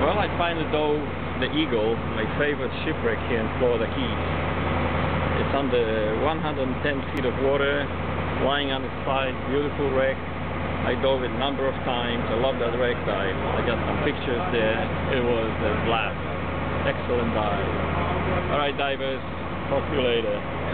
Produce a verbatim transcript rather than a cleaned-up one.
Well, I finally dove the Eagle, my favorite shipwreck here in Florida Keys. It's under one hundred ten feet of water, lying on its side, beautiful wreck. I dove it a number of times. I love that wreck dive. I got some pictures there. It was a blast. Excellent dive. Alright divers, talk to you later.